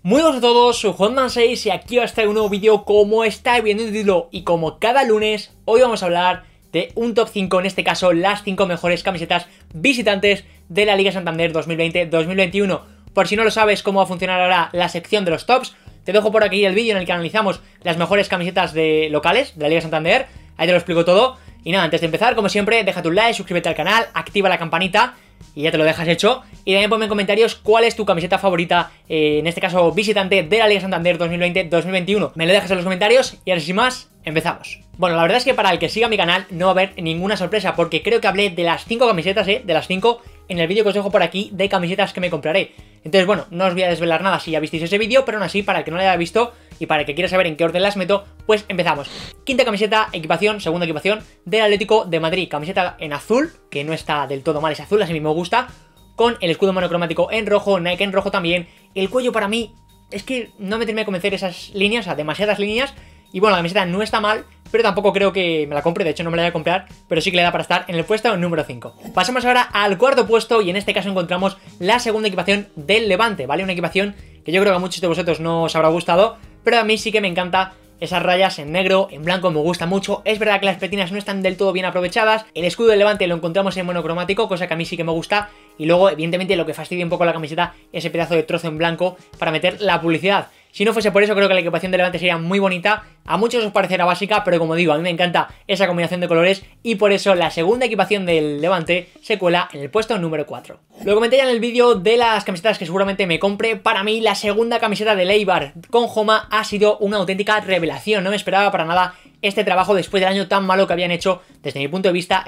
Muy buenas a todos, soy Juanman6 y aquí os traigo un nuevo vídeo. Como estáis viendo en el título y como cada lunes, hoy vamos a hablar de un top 5, en este caso las 5 mejores camisetas visitantes de la Liga Santander 2020-2021. Por si no lo sabes cómo va a funcionar ahora la sección de los tops, te dejo por aquí el vídeo en el que analizamos las mejores camisetas de locales de la Liga Santander. Ahí te lo explico todo. Y nada, antes de empezar, como siempre, déjate un like, suscríbete al canal, activa la campanita y ya te lo dejas hecho. Y también ponme en comentarios cuál es tu camiseta favorita, en este caso visitante de la Liga Santander 2020-2021. Me lo dejas en los comentarios y ahora sin más, empezamos. Bueno, la verdad es que para el que siga mi canal no va a haber ninguna sorpresa, porque creo que hablé de las 5 camisetas, de las 5 en el vídeo que os dejo por aquí de camisetas que me compraré. Entonces, bueno, no os voy a desvelar nada si ya visteis ese vídeo, pero aún así, para el que no lo haya visto y para el que quiera saber en qué orden las meto, pues empezamos. Quinta camiseta, equipación, segunda equipación del Atlético de Madrid. Camiseta en azul, que no está del todo mal, es azul, así mismo me gusta, con el escudo monocromático en rojo, Nike en rojo también. El cuello para mí, es que no me termina de convencer esas líneas, o sea, demasiadas líneas. Y bueno, la camiseta no está mal, pero tampoco creo que me la compre, de hecho no me la voy a comprar, pero sí que le da para estar en el puesto número 5. Pasamos ahora al cuarto puesto y en este caso encontramos la segunda equipación del Levante, ¿vale? Una equipación que yo creo que a muchos de vosotros no os habrá gustado, pero a mí sí que me encanta. Esas rayas en negro, en blanco me gusta mucho. Es verdad que las petinas no están del todo bien aprovechadas. El escudo del Levante lo encontramos en monocromático, cosa que a mí sí que me gusta. Y luego, evidentemente, lo que fastidia un poco la camiseta, ese pedazo de trozo en blanco para meter la publicidad. Si no fuese por eso, creo que la equipación del Levante sería muy bonita. A muchos os parecerá básica, pero como digo, a mí me encanta esa combinación de colores y por eso la segunda equipación del Levante se cuela en el puesto número 4. Lo comenté ya en el vídeo de las camisetas que seguramente me compre. Para mí, la segunda camiseta del Eibar con Joma ha sido una auténtica revelación. No me esperaba para nada este trabajo después del año tan malo que habían hecho, desde mi punto de vista,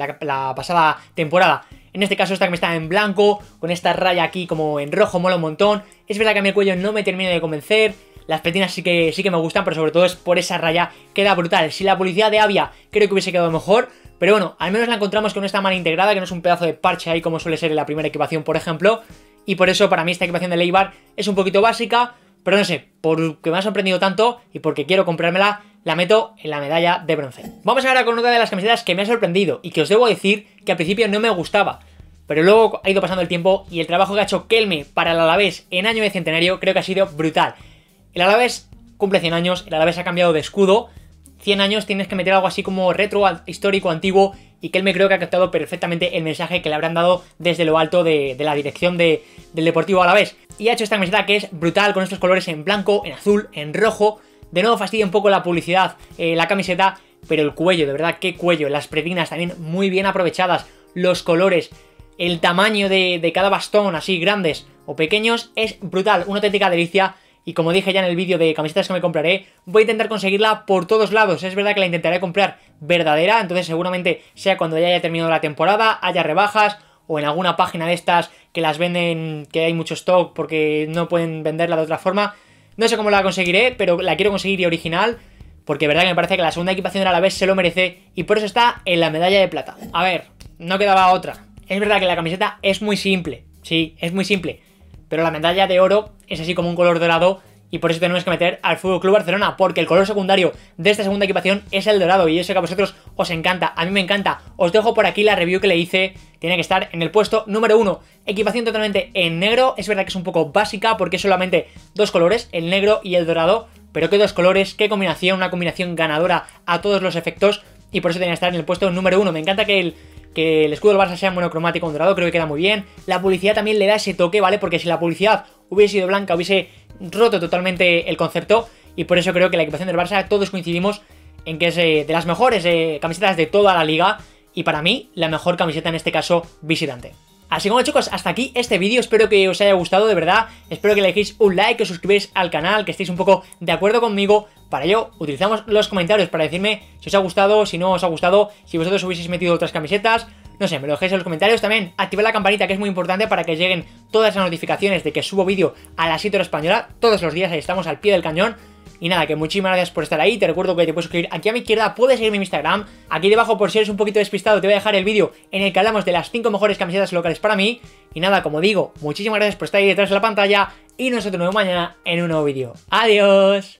la pasada temporada. En este caso esta camiseta en blanco, con esta raya aquí como en rojo, mola un montón. Es verdad que a mí el cuello no me termina de convencer, las petinas sí que me gustan, pero sobre todo es por esa raya, queda brutal. Si la publicidad de Avia creo que hubiese quedado mejor, pero bueno, al menos la encontramos que no está mal integrada, que no es un pedazo de parche ahí como suele ser en la primera equipación, por ejemplo. Y por eso para mí esta equipación de Eibar es un poquito básica, pero no sé, porque me ha sorprendido tanto y porque quiero comprármela, la meto en la medalla de bronce. Vamos ahora con una de las camisetas que me ha sorprendido y que os debo decir que al principio no me gustaba, pero luego ha ido pasando el tiempo y el trabajo que ha hecho Kelme para el Alavés en año de centenario creo que ha sido brutal. El Alavés cumple 100 años, el Alavés ha cambiado de escudo. 100 años tienes que meter algo así como retro, histórico, antiguo, y Kelme creo que ha captado perfectamente el mensaje que le habrán dado desde lo alto de la dirección del Deportivo Alavés. Y ha hecho esta camiseta que es brutal, con estos colores en blanco, en azul, en rojo. De nuevo fastidia un poco la publicidad, la camiseta, pero el cuello, de verdad, qué cuello. Las pretinas también muy bien aprovechadas, los colores, el tamaño de cada bastón, así grandes o pequeños, es brutal, una auténtica delicia. Y como dije ya en el vídeo de camisetas que me compraré, voy a intentar conseguirla por todos lados. Es verdad que la intentaré comprar verdadera, entonces seguramente sea cuando ya haya terminado la temporada, haya rebajas, o en alguna página de estas que las venden, que hay mucho stock porque no pueden venderla de otra forma. No sé cómo la conseguiré, pero la quiero conseguir y original, porque de verdad que me parece que la segunda equipación del Alavés se lo merece y por eso está en la medalla de plata. A ver, no quedaba otra. Es verdad que la camiseta es muy simple, sí, es muy simple, pero la medalla de oro es así como un color dorado y por eso tenemos que meter al FC Barcelona, porque el color secundario de esta segunda equipación es el dorado y yo sé que a vosotros os encanta, a mí me encanta. Os dejo por aquí la review que le hice, tiene que estar en el puesto número 1. Equipación totalmente en negro, es verdad que es un poco básica porque es solamente dos colores, el negro y el dorado, pero qué dos colores, qué combinación, una combinación ganadora a todos los efectos y por eso tiene que estar en el puesto número 1. Me encanta que el escudo del Barça sea monocromático, un dorado, creo que queda muy bien. La publicidad también le da ese toque, ¿vale? Porque si la publicidad hubiese sido blanca, hubiese roto totalmente el concepto. Y por eso creo que la equipación del Barça, todos coincidimos en que es de las mejores camisetas de toda la liga. Y para mí, la mejor camiseta en este caso, visitante. Así que bueno, chicos, hasta aquí este vídeo, espero que os haya gustado, de verdad. Espero que le dejéis un like, que os suscribáis al canal, que estéis un poco de acuerdo conmigo. Para ello, utilizamos los comentarios para decirme si os ha gustado, si no os ha gustado, si vosotros hubieseis metido otras camisetas. No sé, me lo dejéis en los comentarios. También activad la campanita, que es muy importante para que lleguen todas las notificaciones de que subo vídeo a las 7 horas española. Todos los días, ahí estamos al pie del cañón. Y nada, que muchísimas gracias por estar ahí. Te recuerdo que te puedes suscribir aquí a mi izquierda, puedes seguirme en Instagram. Aquí debajo, por si eres un poquito despistado, te voy a dejar el vídeo en el que hablamos de las 5 mejores camisetas locales para mí. Y nada, como digo, muchísimas gracias por estar ahí detrás de la pantalla y nosotros nos vemos mañana en un nuevo vídeo. ¡Adiós!